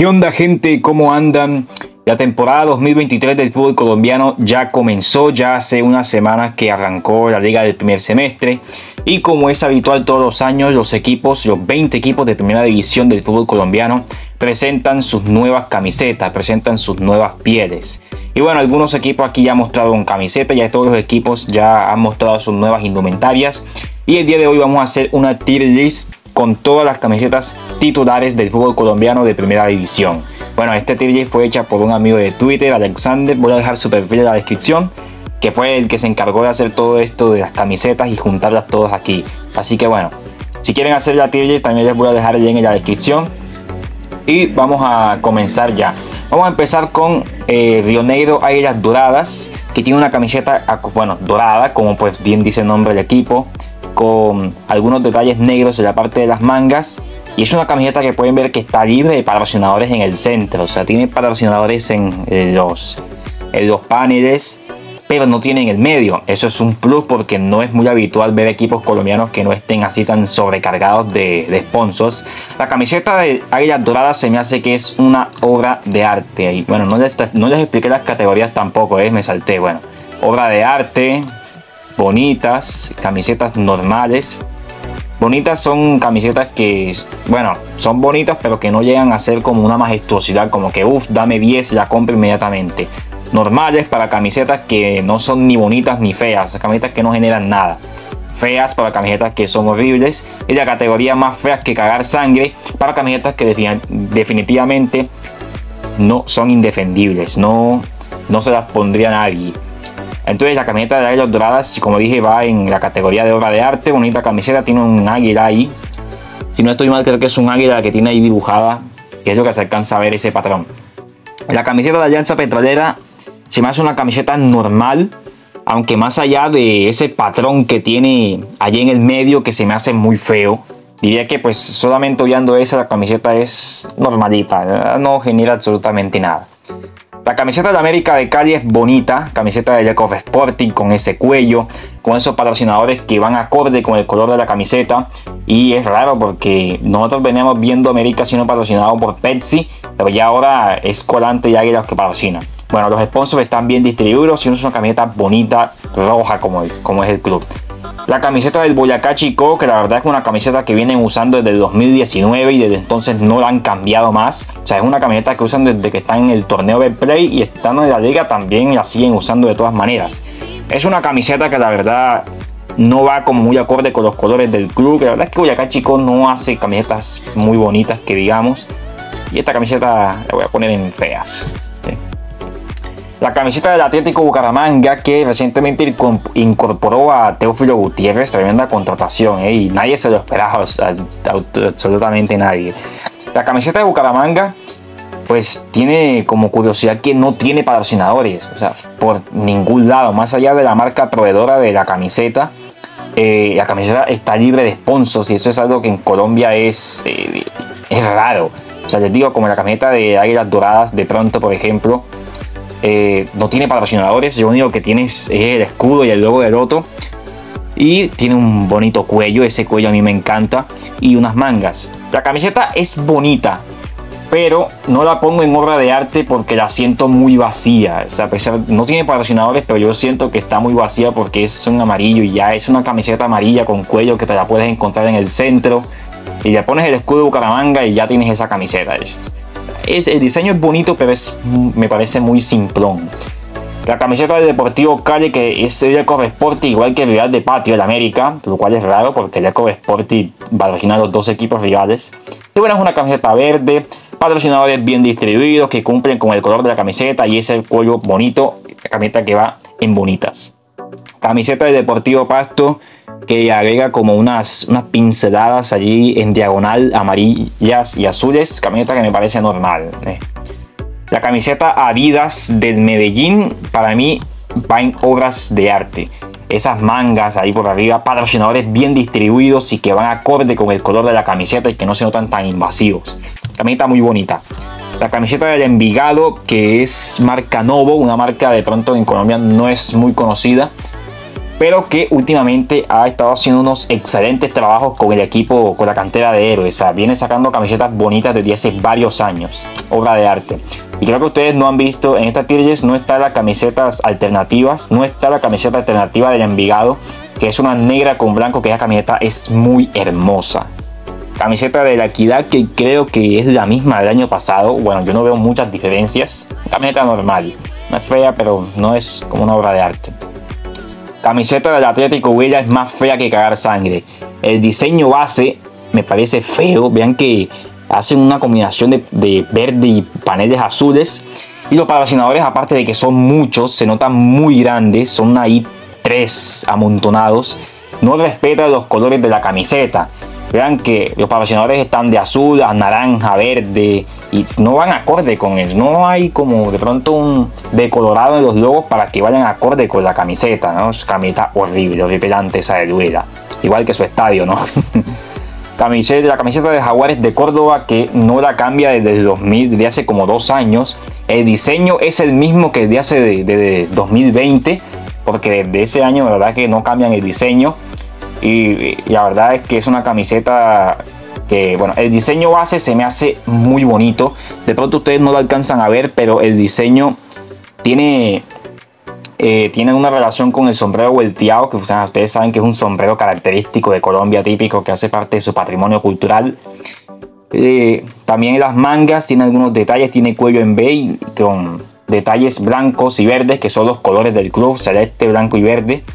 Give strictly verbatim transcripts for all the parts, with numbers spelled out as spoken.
¿Qué onda, gente? ¿Cómo andan? La temporada dos mil veintitrés del fútbol colombiano ya comenzó, ya hace unas semanas que arrancó la liga del primer semestre y como es habitual todos los años, los equipos, los veinte equipos de primera división del fútbol colombiano presentan sus nuevas camisetas, presentan sus nuevas pieles. Y bueno, algunos equipos aquí ya mostraron camisetas, ya todos los equipos ya han mostrado sus nuevas indumentarias y el día de hoy vamos a hacer una tier list con todas las camisetas titulares del fútbol colombiano de primera división. Bueno, este tier list fue hecha por un amigo de Twitter, Alexander. Voy a dejar su perfil en la descripción, que fue el que se encargó de hacer todo esto de las camisetas y juntarlas todas aquí. Así que bueno, si quieren hacer la tier list también les voy a dejar el link en la descripción. Y vamos a comenzar ya. Vamos a empezar con eh, Río Negro Águilas Doradas, que tiene una camiseta, bueno, dorada, como pues bien dice el nombre del equipo, con algunos detalles negros en la parte de las mangas, y es una camiseta que pueden ver que está libre de patrocinadores en el centro, o sea, tiene patrocinadores en los, en los paneles, pero no tiene en el medio. Eso es un plus porque no es muy habitual ver equipos colombianos que no estén así tan sobrecargados de, de sponsors. La camiseta de Águilas Doradas se me hace que es una obra de arte, y bueno, no les, no les expliqué las categorías tampoco, ¿eh? Me salté. Bueno, obra de arte, bonitas, camisetas normales. Bonitas son camisetas que, bueno, son bonitas pero que no llegan a ser como una majestuosidad, como que uff, dame diez, la compro inmediatamente. Normales para camisetas que no son ni bonitas ni feas, camisetas que no generan nada. Feas para camisetas que son horribles, y la categoría más feas que cagar sangre para camisetas que definitivamente no son indefendibles, no, no se las pondría a nadie. Entonces la camiseta de Águilas Doradas, como dije, va en la categoría de obra de arte. Bonita camiseta, tiene un águila ahí. Si no estoy mal, creo que es un águila que tiene ahí dibujada, que es lo que se alcanza a ver ese patrón. La camiseta de Alianza Petrolera se me hace una camiseta normal, aunque más allá de ese patrón que tiene allí en el medio, que se me hace muy feo, diría que pues solamente obviando esa, la camiseta es normalita, no genera absolutamente nada. La camiseta de América de Cali es bonita, camiseta de Jacob Sporting con ese cuello, con esos patrocinadores que van acorde con el color de la camiseta. Y es raro porque nosotros veníamos viendo América siendo patrocinado por Pepsi, pero ya ahora es Colante y Águilas que patrocina. Bueno, los sponsors están bien distribuidos y es una camiseta bonita, roja como, como es el club. La camiseta del Boyacá Chicó, que la verdad es una camiseta que vienen usando desde el dos mil diecinueve y desde entonces no la han cambiado más. O sea, es una camiseta que usan desde que están en el torneo de Play y estando en la liga también la siguen usando de todas maneras. Es una camiseta que la verdad no va como muy acorde con los colores del club. La verdad es que Boyacá Chicó no hace camisetas muy bonitas que digamos. Y esta camiseta la voy a poner en feas. La camiseta del Atlético Bucaramanga, que recientemente incorporó a Teófilo Gutiérrez, tremenda contratación, ¿eh? Y nadie se lo esperaba, o sea, absolutamente nadie. La camiseta de Bucaramanga, pues tiene como curiosidad que no tiene patrocinadores, o sea, por ningún lado, más allá de la marca proveedora de la camiseta. Eh, la camiseta está libre de sponsors y eso es algo que en Colombia es, eh, es raro. O sea, les digo, como la camiseta de Águilas Doradas, de pronto, por ejemplo, Eh, no tiene patrocinadores, lo único que tiene es el escudo y el logo del Loto, y tiene un bonito cuello, ese cuello a mí me encanta, y unas mangas. La camiseta es bonita, pero no la pongo en obra de arte porque la siento muy vacía. O sea, a pesar, no tiene patrocinadores, pero yo siento que está muy vacía porque es un amarillo y ya es una camiseta amarilla con cuello que te la puedes encontrar en el centro, y le pones el escudo de Bucaramanga y ya tienes esa camiseta. Es, el diseño es bonito, pero es, me parece muy simplón. La camiseta del Deportivo Cali, que es el Jacob Sporting, igual que el Real de Patio, el América, lo cual es raro porque el Jacob Sporting patrocina a los dos equipos rivales. Y bueno, es una camiseta verde, patrocinadores bien distribuidos que cumplen con el color de la camiseta y ese cuello bonito, la camiseta que va en bonitas. Camiseta del Deportivo Pasto, que agrega como unas, unas pinceladas allí en diagonal amarillas y azules, camiseta que me parece normal. Eh. La camiseta Adidas del Medellín, para mí va en obras de arte. Esas mangas ahí por arriba, patrocinadores bien distribuidos y que van acorde con el color de la camiseta y que no se notan tan invasivos. Camiseta muy bonita. La camiseta del Envigado, que es marca Novo, una marca de pronto en Colombia no es muy conocida, pero que últimamente ha estado haciendo unos excelentes trabajos con el equipo, con la cantera de héroes. O sea, viene sacando camisetas bonitas desde hace varios años, obra de arte. Y creo que ustedes no han visto, en esta tier list no está las camisetas alternativas, no está la camiseta alternativa del Envigado, que es una negra con blanco, que esa camiseta es muy hermosa. Camiseta de la Equidad, que creo que es la misma del año pasado. Bueno, yo no veo muchas diferencias. Camiseta normal, no es fea, pero no es como una obra de arte. Camiseta del Atlético Huila, es más fea que cagar sangre. El diseño base me parece feo. Vean que hacen una combinación de, de verde y paneles azules. Y los patrocinadores, aparte de que son muchos, se notan muy grandes. Son ahí tres amontonados. No respetan los colores de la camiseta. Vean que los patrocinadores están de azul a naranja, verde, y no van acorde con él. No hay como de pronto un decolorado en los logos para que vayan acorde con la camiseta, ¿no? Es camiseta horrible, horripilante esa de Huila. Igual que su estadio, ¿no? Camiseta, la camiseta de Jaguares de Córdoba, que no la cambia desde el dos mil, desde hace como dos años. El diseño es el mismo que desde hace de, de, de dos mil veinte, porque desde ese año, la verdad, que no cambian el diseño. Y, y la verdad es que es una camiseta que, bueno, el diseño base se me hace muy bonito. De pronto ustedes no lo alcanzan a ver, pero el diseño tiene, eh, tiene una relación con el sombrero volteado, que o sea, ustedes saben que es un sombrero característico de Colombia, típico, que hace parte de su patrimonio cultural. Eh, también las mangas tienen algunos detalles, tiene cuello en V con detalles blancos y verdes, que son los colores del club, celeste, blanco y verde.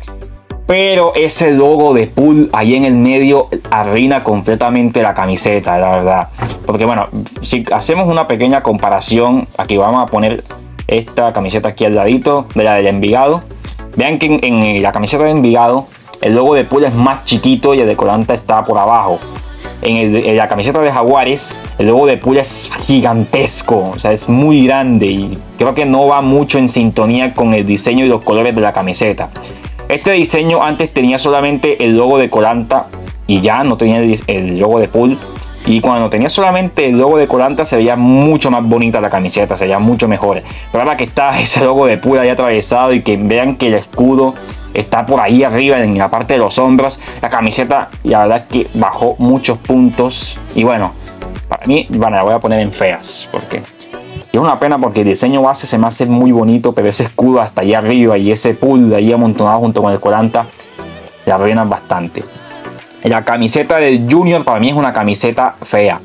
Pero ese logo de Pool ahí en el medio arruina completamente la camiseta, la verdad. Porque bueno, si hacemos una pequeña comparación, aquí vamos a poner esta camiseta aquí al ladito de la del Envigado. Vean que en, en la camiseta de Envigado el logo de Pool es más chiquito y el de Colanta está por abajo. En, el, en la camiseta de Jaguares el logo de Pool es gigantesco, o sea, es muy grande y creo que no va mucho en sintonía con el diseño y los colores de la camiseta. Este diseño antes tenía solamente el logo de Colanta y ya no tenía el, el logo de Pool. Y cuando tenía solamente el logo de Colanta se veía mucho más bonita la camiseta, se veía mucho mejor. Pero ahora que está ese logo de Pool ahí atravesado y que vean que el escudo está por ahí arriba en la parte de los hombros, la camiseta la verdad es que bajó muchos puntos. Y bueno, para mí, bueno, la voy a poner en feas porque... Y es una pena porque el diseño base se me hace muy bonito, pero ese escudo hasta allá arriba y ese Pool de ahí amontonado junto con el Colanta le arruinan bastante. La camiseta del Junior para mí es una camiseta fea.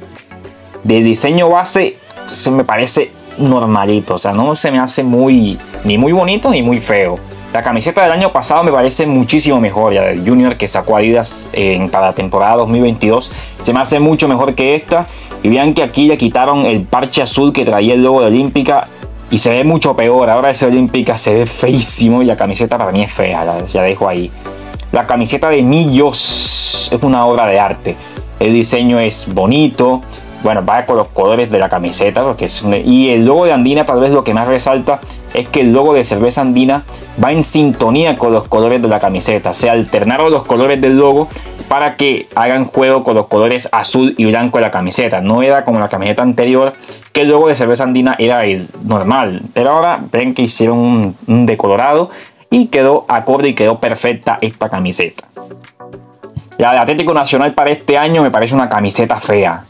De diseño base se me parece normalito, o sea, no se me hace muy ni muy bonito ni muy feo. La camiseta del año pasado me parece muchísimo mejor, la del Junior que sacó Adidas en cada temporada dos mil veintidós. Se me hace mucho mejor que esta. Y vean que aquí le quitaron el parche azul que traía el logo de Olímpica y se ve mucho peor. Ahora ese Olímpica se ve feísimo y la camiseta para mí es fea, la, la dejo ahí. La camiseta de Millos es una obra de arte. El diseño es bonito. Bueno, va con los colores de la camiseta. Porque es un, y el logo de Andina tal vez lo que más resalta es que el logo de Cerveza Andina va en sintonía con los colores de la camiseta. Se alternaron los colores del logo para que hagan juego con los colores azul y blanco de la camiseta. No era como la camiseta anterior, que el logo de Cerveza Andina era el normal. Pero ahora ven que hicieron un, un decolorado y quedó acorde y quedó perfecta esta camiseta. La de Atlético Nacional para este año me parece una camiseta fea.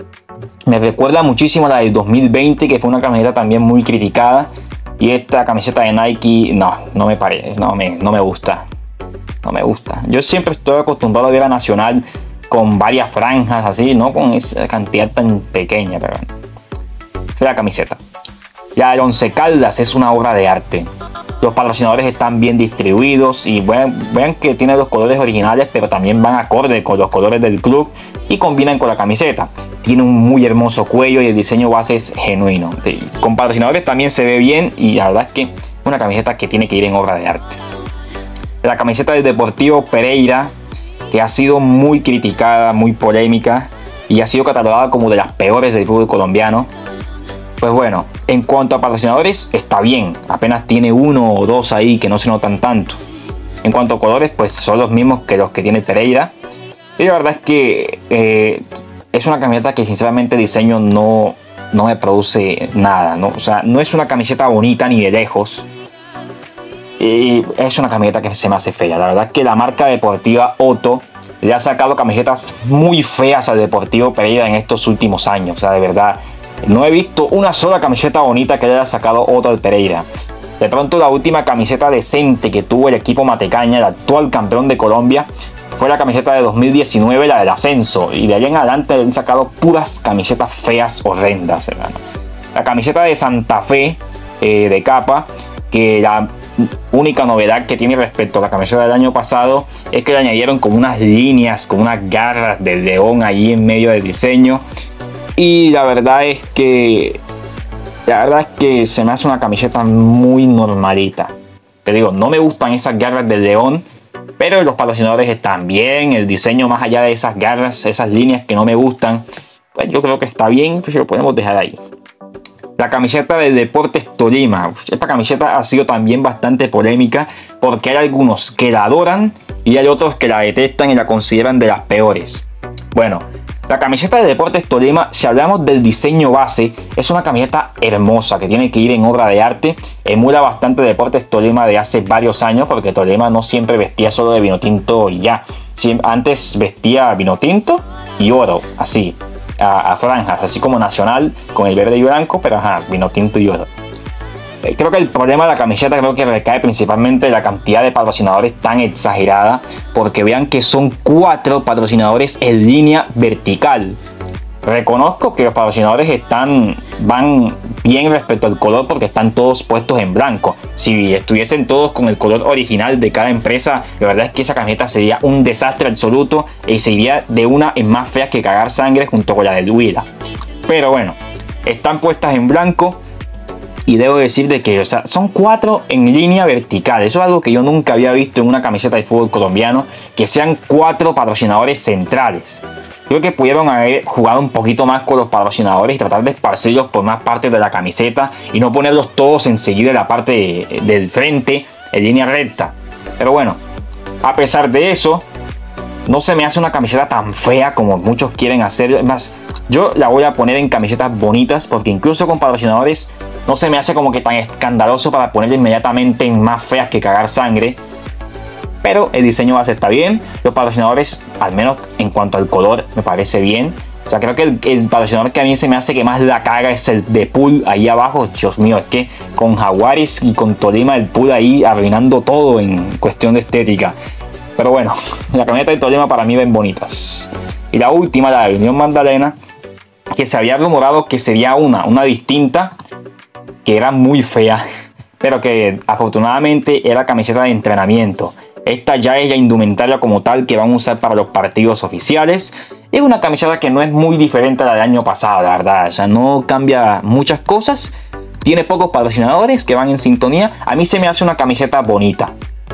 Me recuerda muchísimo a la del dos mil veinte, que fue una camiseta también muy criticada. Y esta camiseta de Nike, no, no me parece, no me, no me gusta. No me gusta. Yo siempre estoy acostumbrado a ver a Nacional con varias franjas así, no con esa cantidad tan pequeña, pero bueno. Fea camiseta. La del Once Caldas es una obra de arte. Los patrocinadores están bien distribuidos y vean, vean que tiene los colores originales, pero también van acorde con los colores del club y combinan con la camiseta. Tiene un muy hermoso cuello y el diseño base es genuino. Con patrocinadores también se ve bien y la verdad es que es una camiseta que tiene que ir en obra de arte. La camiseta del Deportivo Pereira, que ha sido muy criticada, muy polémica y ha sido catalogada como de las peores del fútbol colombiano. Pues bueno, en cuanto a patrocinadores está bien, apenas tiene uno o dos ahí que no se notan tanto. En cuanto a colores, pues son los mismos que los que tiene Pereira. Y la verdad es que eh, es una camiseta que sinceramente el diseño no, no me produce nada, ¿no? O sea, no es una camiseta bonita ni de lejos. y es una camiseta que se me hace fea. La verdad es que la marca deportiva Otto le ha sacado camisetas muy feas al Deportivo Pereira en estos últimos años. O sea, de verdad, no he visto una sola camiseta bonita que le haya sacado Otto al Pereira. De pronto la última camiseta decente que tuvo el equipo Matecaña, el actual campeón de Colombia, fue la camiseta de dos mil diecinueve, la del ascenso. Y de ahí en adelante le han sacado puras camisetas feas, horrendas, hermano. La camiseta de Santa Fe, eh, de capa, que la única novedad que tiene respecto a la camiseta del año pasado es que le añadieron como unas líneas, como unas garras del león ahí en medio del diseño. Y la verdad es que la verdad es que se me hace una camiseta muy normalita. Te digo, no me gustan esas garras del león, pero los patrocinadores están bien. El diseño, más allá de esas garras, esas líneas que no me gustan, pues yo creo que está bien, pues lo podemos dejar ahí. La camiseta de Deportes Tolima. Esta camiseta ha sido también bastante polémica porque hay algunos que la adoran y hay otros que la detestan y la consideran de las peores. Bueno, la camiseta de Deportes Tolima, si hablamos del diseño base, es una camiseta hermosa que tiene que ir en obra de arte. Emula bastante Deportes Tolima de hace varios años, porque Tolima no siempre vestía solo de vino tinto y ya. Antes vestía vino tinto y oro, así. A, a franjas, así como Nacional con el verde y blanco, pero ajá, vino tinto y oro. Eh, creo que el problema de la camiseta creo que recae principalmente en la cantidad de patrocinadores tan exagerada, porque vean que son cuatro patrocinadores en línea vertical. Reconozco que los patrocinadores están van bien respecto al color porque están todos puestos en blanco. Si estuviesen todos con el color original de cada empresa, la verdad es que esa camiseta sería un desastre absoluto y sería de una en más feas que cagar sangre junto con la del Huila. Pero bueno, están puestas en blanco y debo decir de que, o sea, son cuatro en línea vertical. Eso es algo que yo nunca había visto en una camiseta de fútbol colombiano, que sean cuatro patrocinadores centrales. Creo que pudieron haber jugado un poquito más con los patrocinadores y tratar de esparcirlos por más partes de la camiseta y no ponerlos todos enseguida en la parte de, del frente en línea recta. Pero bueno, a pesar de eso, no se me hace una camiseta tan fea como muchos quieren hacer. Es más, yo la voy a poner en camisetas bonitas porque incluso con patrocinadores no se me hace como que tan escandaloso para ponerla inmediatamente en más feas que cagar sangre. Pero el diseño base está bien. Los patrocinadores, al menos en cuanto al color, me parece bien. O sea, creo que el, el patrocinador que a mí se me hace que más la caga es el de Pool ahí abajo. Dios mío, es que con Jaguares y con Tolima, el Pool ahí arruinando todo en cuestión de estética. Pero bueno, la camioneta de Tolima para mí ven bonitas. Y la última, la de Unión Magdalena, que se había rumorado que sería una, una distinta, que era muy fea, pero que afortunadamente era camiseta de entrenamiento. Esta ya es la indumentaria como tal que van a usar para los partidos oficiales. Es una camiseta que no es muy diferente a la del año pasado, la verdad. O sea, no cambia muchas cosas. Tiene pocos patrocinadores que van en sintonía. A mí se me hace una camiseta bonita.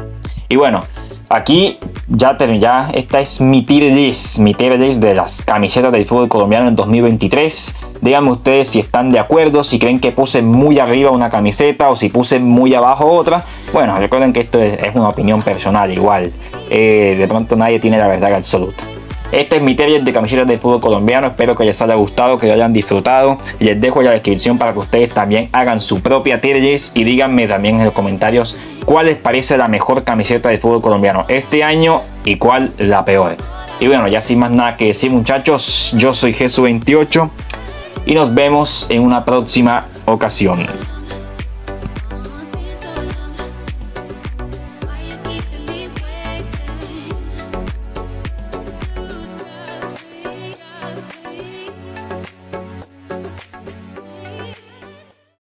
Y bueno, aquí ya terminé. Ya esta es mi tier list. Mi tier list de las camisetas del fútbol colombiano en dos mil veintitrés. Díganme ustedes si están de acuerdo, si creen que puse muy arriba una camiseta o si puse muy abajo otra. Bueno, recuerden que esto es, es una opinión personal igual. Eh, de pronto nadie tiene la verdad absoluta. Este es mi tier list de camisetas de fútbol colombiano. Espero que les haya gustado, que lo hayan disfrutado. Les dejo en la descripción para que ustedes también hagan su propia tier list y díganme también en los comentarios cuál les parece la mejor camiseta de fútbol colombiano este año y cuál la peor. Y bueno, ya sin más nada que decir, muchachos, yo soy Jesús veintiocho y nos vemos en una próxima ocasión.